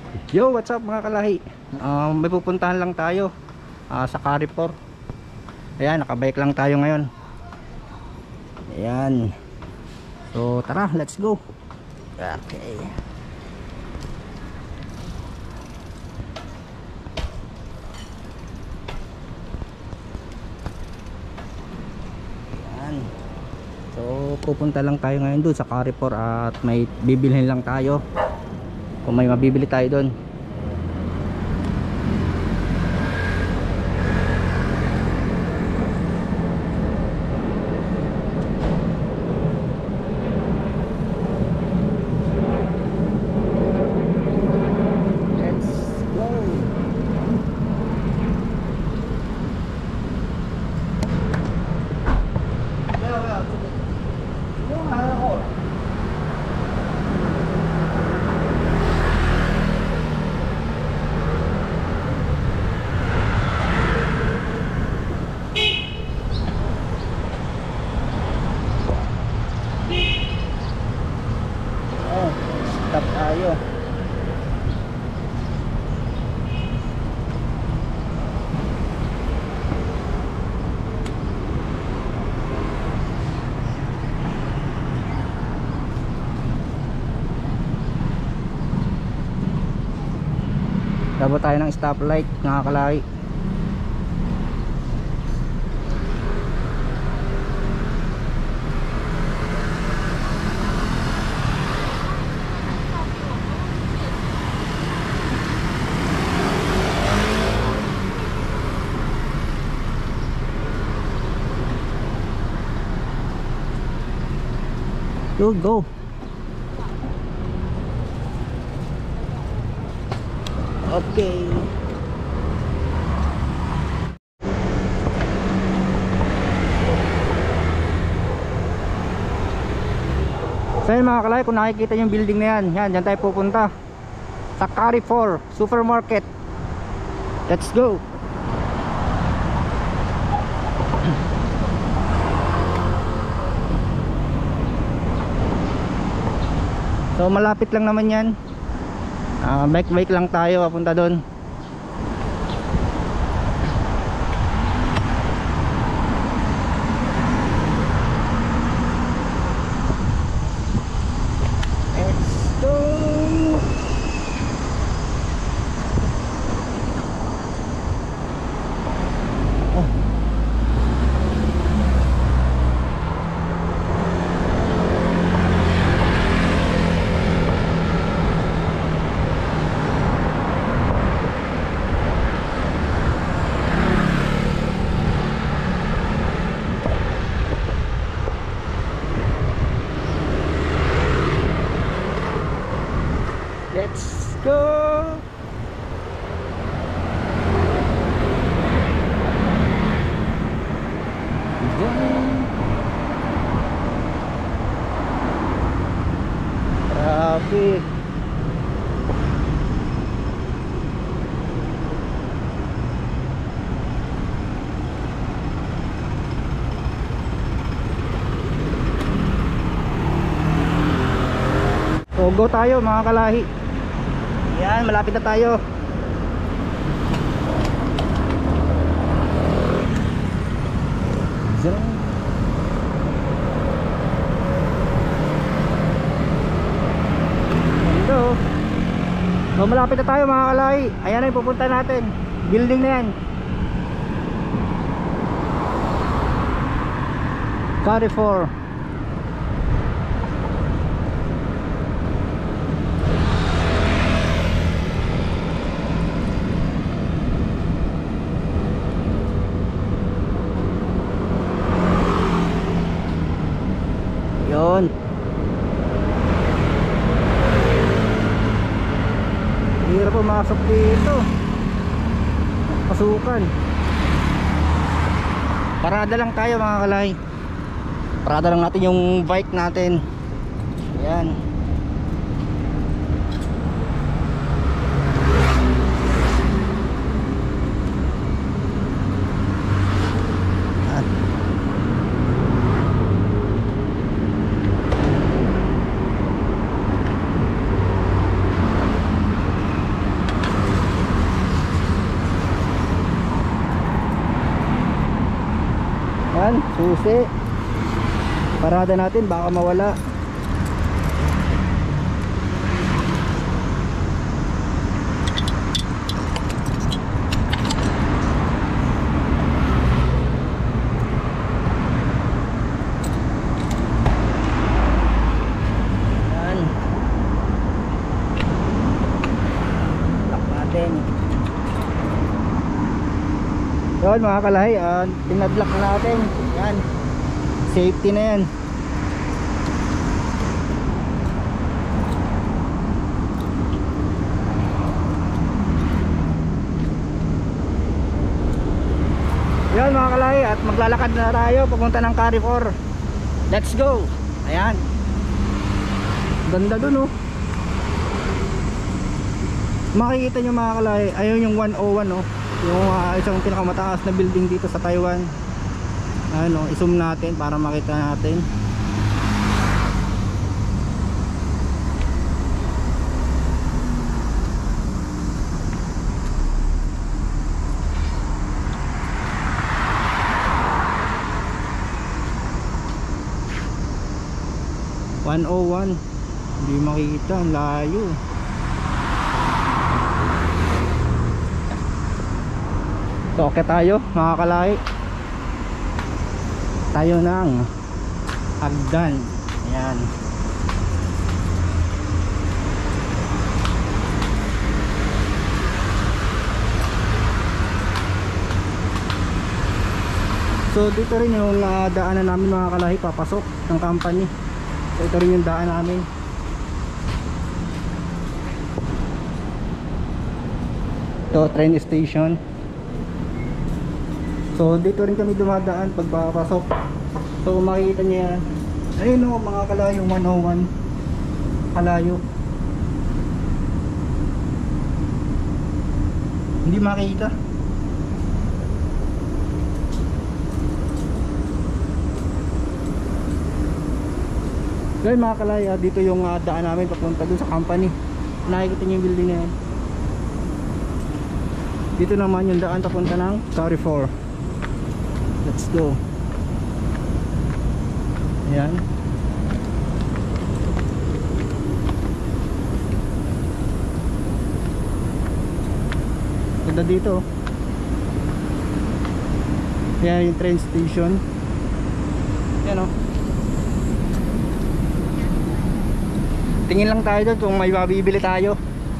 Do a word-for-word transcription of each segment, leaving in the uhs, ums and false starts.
Yo, what's up mga kalahi? Um, may pupuntahan lang tayo uh, sa Carrefour. Ayan, nakabike lang tayo ngayon. Ayan. So tara, let's go. Okay. Ayan. So pupunta lang tayo ngayon doon sa Carrefour at may bibilhin lang tayo. Kung may mabibili tayo doon. Stop tayo. Dapat tayo ng stoplight, nakakalahi. Go, go. Okay. So yun mga kalay, kung nakikita yung building na yan, yan, dyan tayo pupunta sa Carrefour Supermarket. Let's go. So malapit lang naman yan. uh, Bike bike lang tayo papunta doon. Let's go. Oh. Let's go. Traffic. So go tayo mga kalahi. Yan, malapit na tayo. Hello. So malapit na tayo mga kalahi. Ayan na yung pupunta natin. Building na yan. Carrefour. Yun. Hirap pumasok dito. Pasukan. Parada lang tayo mga kalay. Parada lang natin yung bike natin. Ayan. susi, parada natin baka mawala. Yan, lock natin. Yun mga kalahi, uh, pinadlock na natin. Yan, safety na yan. Yan mga kalahi, at maglalakad na tayo papunta ng Carrefour. Let's go. Ayan, ganda dun oh. Makikita nyo mga kalahi, ayun yung one oh one oh, yung uh, isang pinakamataas na building dito sa Taiwan. Ano, i-zoom natin para makita natin. one oh one, hindi makita, ang layo. So okay tayo mga kalahi, tayo ng hagdan. Ayan, so dito rin yung uh, daanan namin mga kalahi papasok ng company. So ito rin yung daan namin. Ito train station. So dito rin kami dumadaan pag papasok. So makikita niyo yan. Ayun o mga kalayo, one oh one kalayo. Hindi makita. Ngayon mga kalaya, dito yung uh, daan namin papunta dun sa company. Nakikita niyo yung building na yan. Dito naman yung daan papunta ng Carrefour. Let's go. Ayan. Ganda dito. Ayan yung train station. Ayan o. Tingin lang tayo doon kung may mabibili tayo.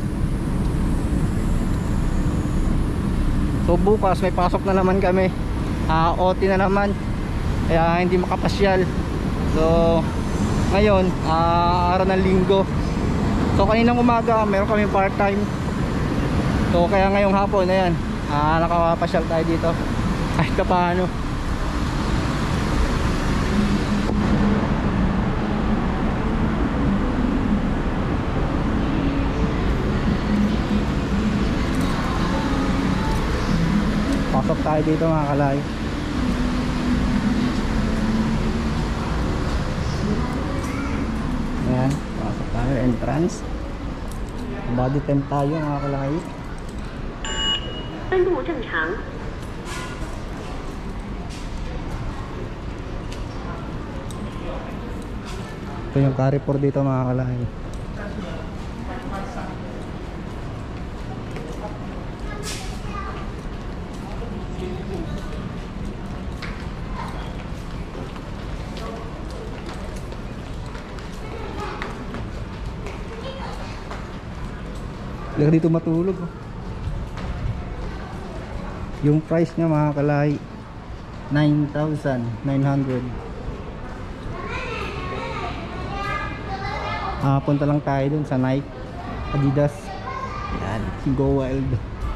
So bukas may pasok na naman kami, uh, O T na naman, kaya hindi makapasyal. So ngayon uh, araw ng linggo. So kaninang umaga meron kami part time. So kaya ngayong hapon na yan, uh, nakapasyal tayo dito kahit ka paano. Pasok tayo dito mga kalay. Ayan, pasok tayo, entrance. Body temp tayo mga kalay. Ito yung Carrefour dito mga kalay. Lagi dito matulog. Yung price niya mga kalay, nine thousand nine hundred. Ah, punta lang tayo dun sa Nike, Adidas. Yan, Go Wild.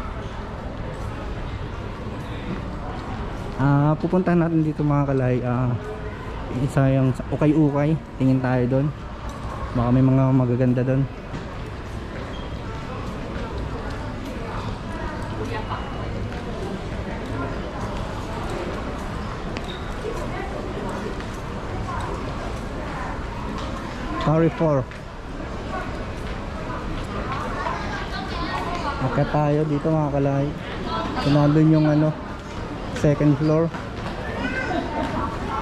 Ah, pupuntahan natin dito mga kalay. Ah, isa yung ukay-ukay. Tingin tayo dun. Baka may mga magaganda dun. Carrefour. Okay tayo dito mga kalay. So nandun yung ano, second floor.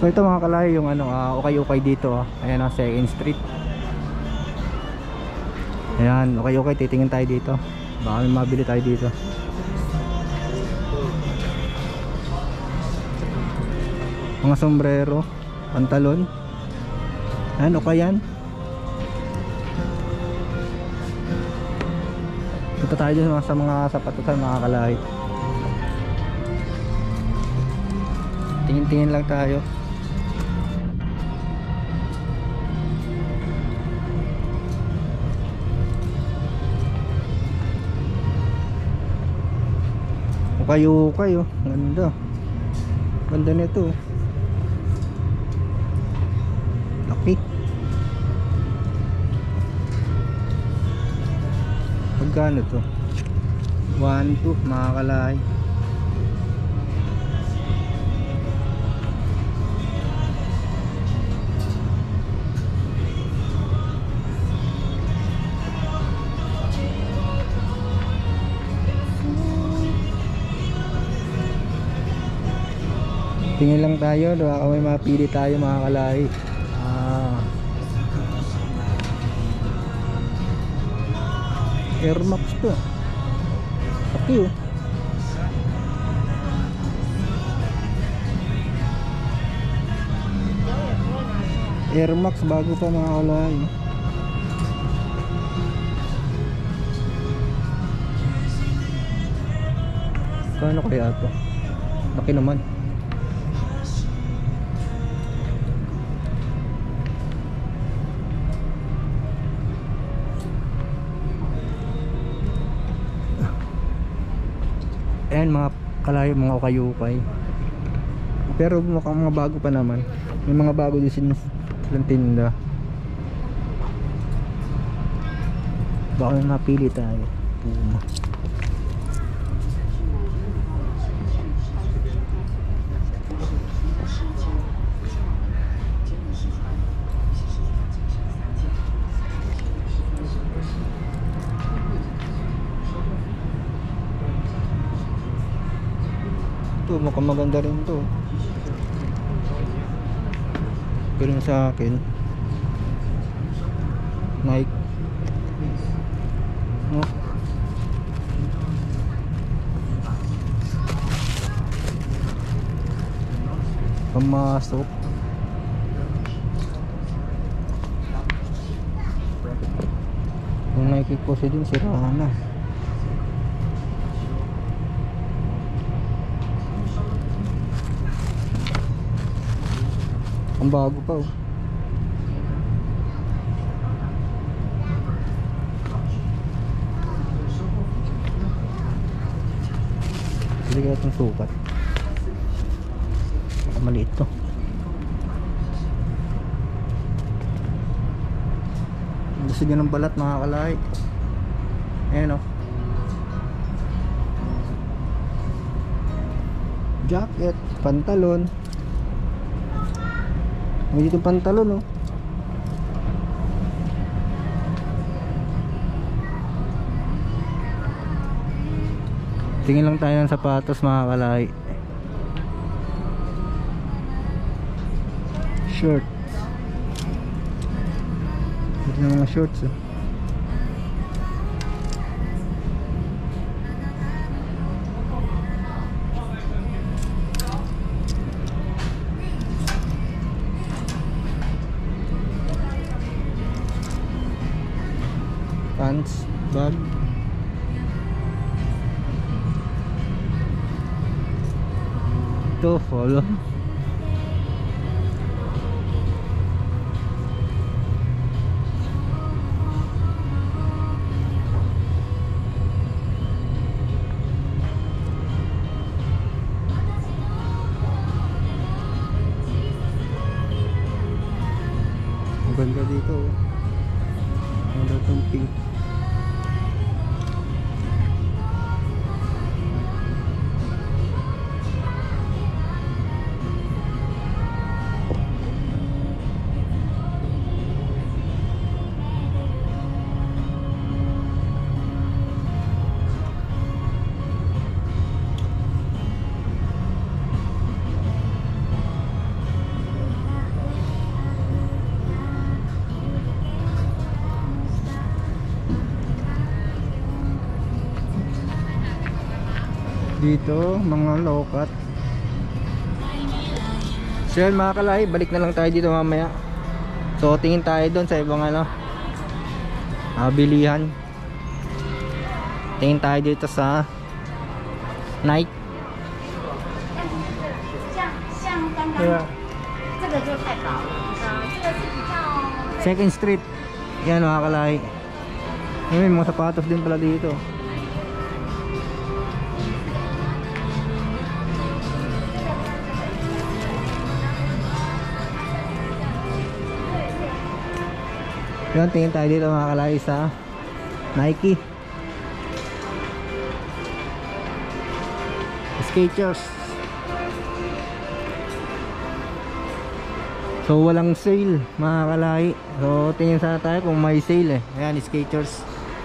So ito mga kalay, yung ano, uh, ukay-ukay dito ah. Ayan ang second Street. Ayan, ukay-ukay, titingin tayo dito. Baka may mabili tayo dito. Mga sombrero, pantalon. Ayan, ukay yan. Punta tayo dun sa mga sapatusan mga kalay. Tingin-tingin lang tayo. Ukay-ukay oh, ganda. Ganda nito. Laki. Magkano to? one, two mga kalay. Tingin lang tayo, baka may mapili tayo mga kalay. Ah. Air Max to. Laki oh. Air Max bago pa mga kalay. Paano kaya to? Laki naman. Ayan mga kalayo, mga ukay-ukay. Pero mukhang mga bago pa naman. May mga bago din silang tinda. Baka may mapili tayo. Puma. Mukhang maganda rin to. Pero sa akin Nike no? Pamasok. Yung Nike ko siya din sira na. Ang bago pa oh. Hindi kaya itong sukat. Maliit to. Gusto nyo ng balat mga kalay. Ayan oh. Jacket, pantalon. May dito pantalon oh. Tingin lang tayo ng sapatos mga kalay. Shirt. Ito na mga shorts oh. Pants, bag. Ito, follow. Ang ganda dito oh. Ang ganda itong pink. dito, mga lokat. So yun mga kalay, balik na lang tayo dito mamaya. So tingin tayo doon sa ibang ano, uh, bilihan. Tingin tayo dito sa Nike. Yeah. Second Street. Yan mga kalay. May mga sapatos din pala dito. Yan, tingin tayo dito mga kalay sa Nike Skechers. So walang sale mga kalay. So tingin sana tayo kung may sale eh. Ayan, Skechers.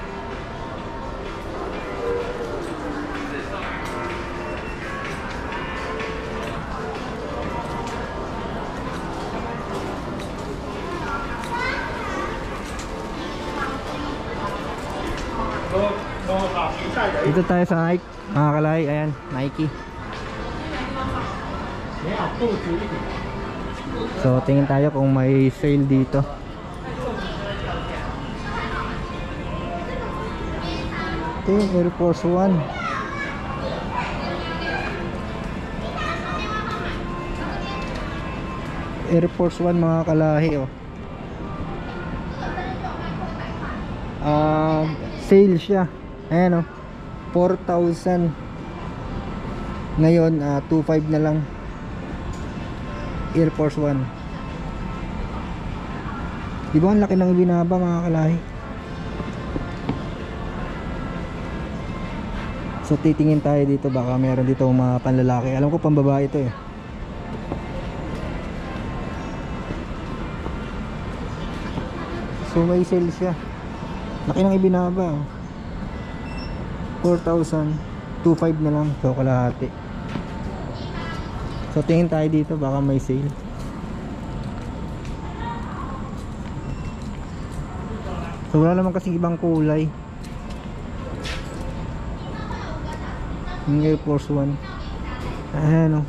Dito tayo sa Nike mga kalay. Ayan, Nike. So tingin tayo kung may sale dito. Ito yung Air Force One. Air Force One mga kalahi oh. uh, Sale siya. Ayan oh, four thousand. Ngayon uh, two five na lang. Air Force One. Di ba ang laki ng binaba mga kalahi? So titingin tayo dito, baka meron dito mga panlalaki. Alam ko pambabae ito eh. So may sale siya. Laki ng ibinaba oh. four thousand, two five na lang. So kalahati. So tingin tayo dito, baka may sale. So wala naman kasing ibang kulay. Yung Air Force One. Ayan o.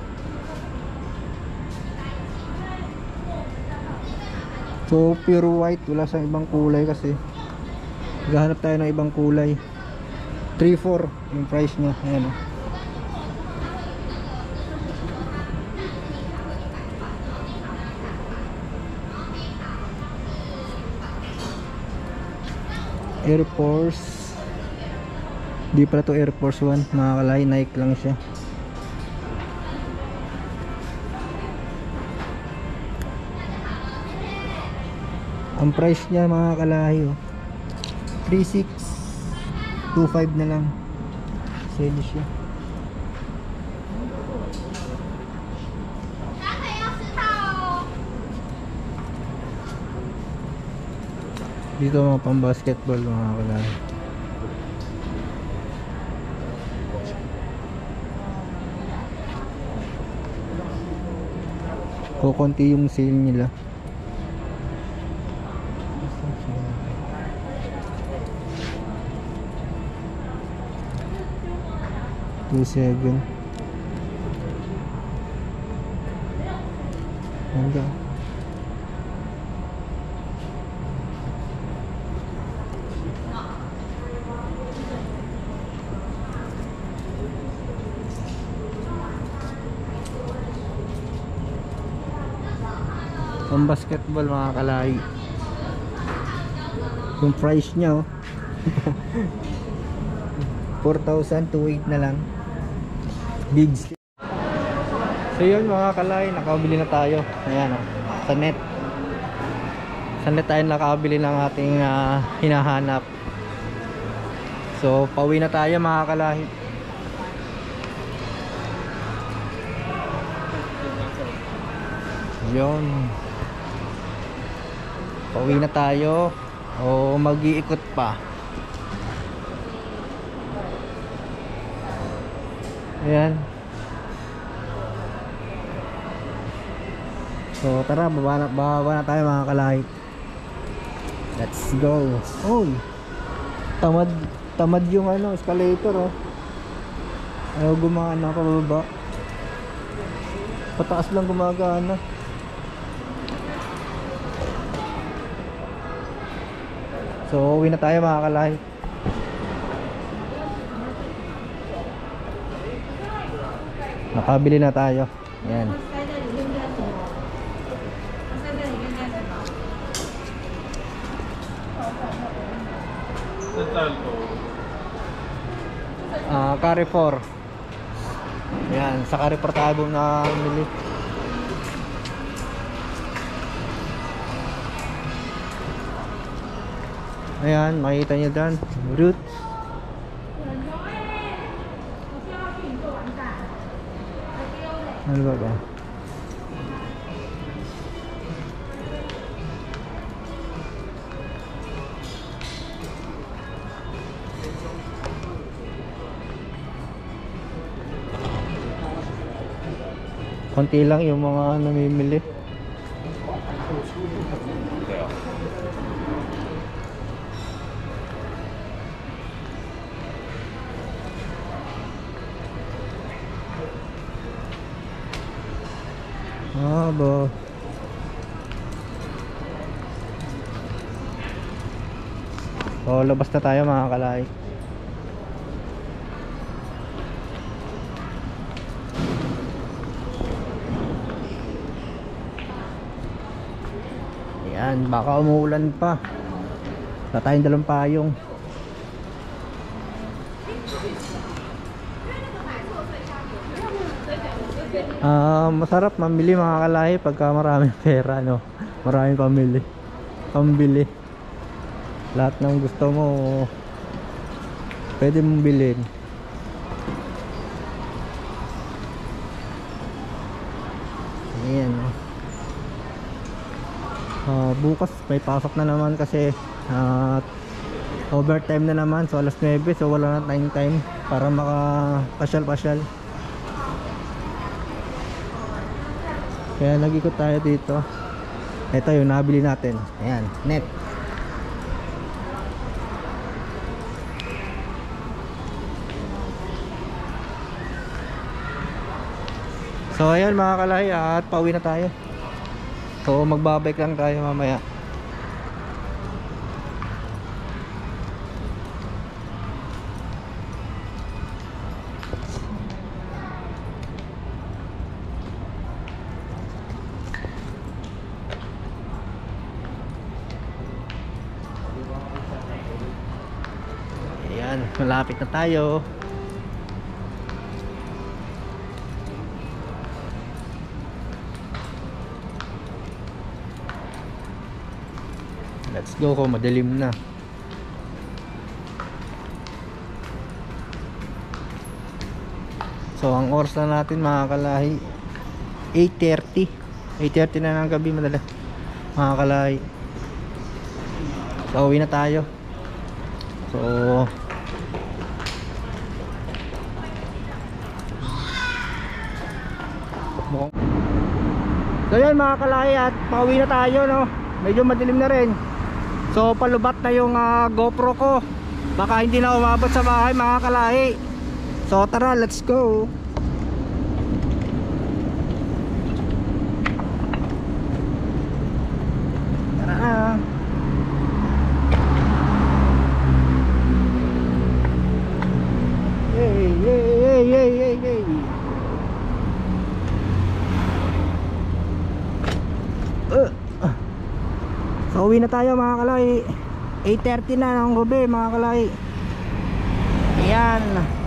So pure white, wala sa ibang kulay kasi. Maghahanap tayo ng ibang kulay. Three four yung price niya. Ayan o. Air Force, di pala to Air Force One mga kalay, Nike lang siya. Ang price niya mga kalay oh, three six, two five na lang. Sale siya. Dito mga pang basketball mga kalay. Kukunti yung sale nila. two seven. Hanggang pang basketball mga kalay. Yung price nya oh. four thousand, two eight na lang. Big. So yun mga kalay, nakabili na tayo. Ayan oh, sa net. Sa net tayo nakabili ng ating uh, hinahanap. So pauwi na tayo mga kalay. Yun, pauwi na tayo o mag-iikot pa. Ayan. So tara, baba na, baba na tayo mga kalay. Let's go. Oy, tamad tamad yung ano, escalator oh. Ayaw gumana pababa. Pataas lang gumagana. So uwi na tayo mga kalahi. Nakabili na tayo. Ayan. Ah, uh, Carrefour. Ayan, sa Carrefour tayo na bumili. Ayan, makikita nyo dyan roots. Ano ba ba? Konti lang yung mga namimili. Ah, ba. So, labas na tayo mga kalay. Ayan, baka umuulan pa. Wala tayong dalang payong. Ah, uh, masarap mamili mga kalahi pagka maraming pera, no? Maraming pamili. Pambili. Lahat ng gusto mo pwede mong bilhin. Ayan, no? Uh, bukas may pasok na naman kasi uh, overtime na naman, so alas nuwebe, so wala na tayong time para makapasyal-pasyal. Kaya nag-ikot tayo dito. Ito yung nabili natin. Ayan, net. So ayan mga kalahi, at pauwi na tayo. So magbabike lang tayo mamaya. Ayan, malapit na tayo. Let's go, ko madilim na. So ang oras na natin mga kalahi eight thirty. eight thirty na ng gabi madala mga kalahi. So uwi na tayo. So So yun mga kalahi, at pauwi na tayo, no? Medyo madilim na rin. So palubat na yung uh, GoPro ko. Baka hindi na umabot sa bahay mga kalahi. So tara, let's go. Tara na. Hey, hey, hey, hey, hey, hey. Uh. So uwi na tayo mga kalay. Eight thirty na ng gabi mga kalay. Ayan.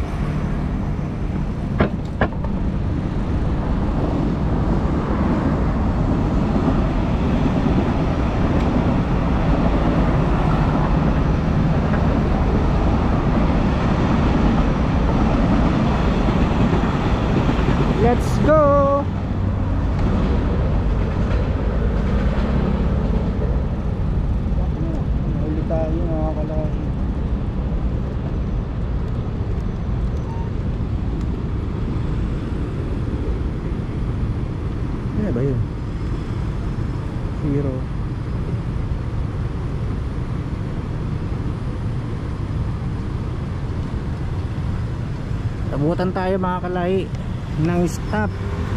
Let's go. Tayo mga kalaki. Ano ba yun? Zero. abutan tayo mga kalahi ng stop.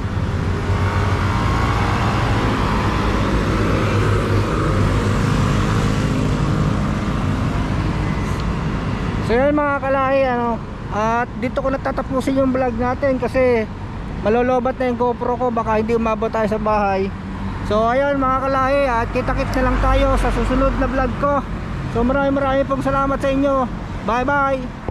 So yun mga kalahi, ano, at dito ko natatapusin yung vlog natin kasi malolobat na yung GoPro ko, baka hindi umabot tayo sa bahay. So ayun mga kalahi, at kita-kits na lang tayo sa susunod na vlog ko. So maraming maraming pong salamat sa inyo. Bye bye.